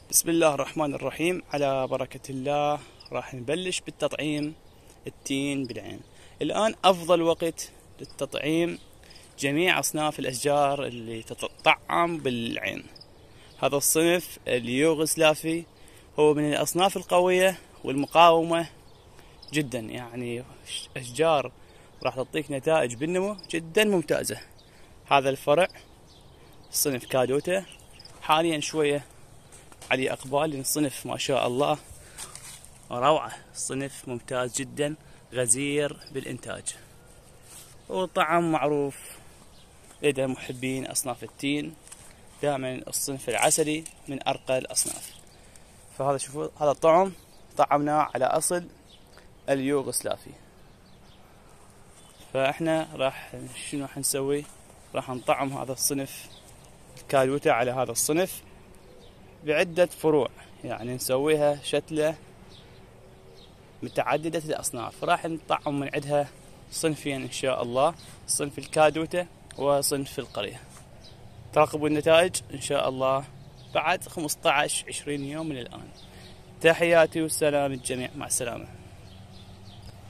بسم الله الرحمن الرحيم. على بركة الله راح نبلش بالتطعيم التين بالعين. الآن أفضل وقت للتطعيم جميع أصناف الأشجار اللي تطعم بالعين. هذا الصنف اليوغسلافي هو من الأصناف القوية والمقاومة جدا، يعني أشجار راح تعطيك نتائج بالنمو جدا ممتازة. هذا الفرع صنف كادوتا حاليا شوية علي أقبال، لأن الصنف ما شاء الله روعة، صنف ممتاز جدا غزير بالإنتاج، وطعم معروف لدى محبين أصناف التين. دائما الصنف العسلي من أرقى الأصناف. فهذا شوفوا، هذا الطعم طعمناه على أصل اليوغسلافي. فإحنا شنو راح نسوي؟ راح نطعم هذا الصنف الكادوتا على هذا الصنف بعدة فروع، يعني نسويها شتلة متعددة الأصناف. راح نطعم من عندها صنفين إن شاء الله، صنف الكادوتا وصنف القرية. تراقبوا النتائج إن شاء الله بعد 15-20 يوم من الآن. تحياتي والسلام للجميع، مع السلامة.